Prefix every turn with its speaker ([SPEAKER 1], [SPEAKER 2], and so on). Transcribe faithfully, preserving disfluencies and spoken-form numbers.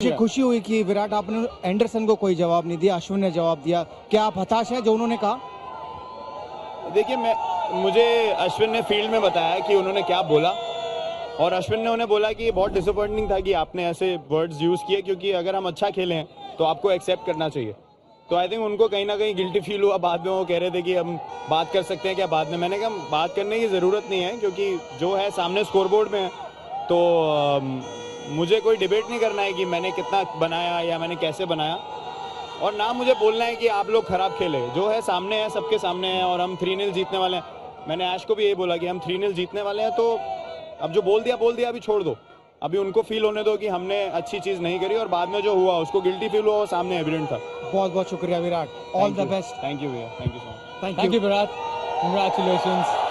[SPEAKER 1] मुझे खुशी हुई कि विराट आपने एंडरसन को कोई जवाब नहीं दिया, अश्विन ने जवाब दिया। क्या आप हताश हैं जो उन्होंने कहा?
[SPEAKER 2] देखिए, मैं मुझे अश्विन ने फील्ड में बताया कि उन्होंने क्या बोला, और अश्विन ने उन्हें बोला कि बहुत डिसअपॉइंटिंग था कि आपने ऐसे वर्ड्स यूज़ किए, क्योंकि अगर हम अच्छा खेले हैं तो आपको एक्सेप्ट करना चाहिए। तो आई थिंक उनको कहीं ना कहीं गिल्टी फील हुआ। बाद में वो कह रहे थे कि हम बात कर सकते हैं क्या बाद में। मैंने कहा बात करने की ज़रूरत नहीं है, क्योंकि जो है सामने स्कोरबोर्ड में है। तो आ, मुझे कोई डिबेट नहीं करना है कि मैंने कितना बनाया या मैंने कैसे बनाया, और ना मुझे बोलना है कि आप लोग खराब खेले। जो है सामने है, सबके सामने है, और हम थ्री नील जीतने वाले हैं। मैंने ऐश को भी यही बोला कि हम थ्री नील जीतने वाले हैं। तो अब जो बोल दिया बोल दिया, अभी छोड़ दो, अभी उनको फील होने दो कि हमने अच्छी चीज़ नहीं करी, और बाद में जो हुआ उसको गिल्टी फील हुआ, वो सामने एविडेंट था।
[SPEAKER 1] बहुत बहुत शुक्रिया Virat, all the best.
[SPEAKER 2] Thank you भैया, thank you so much.
[SPEAKER 1] Thank you Virat, congratulations.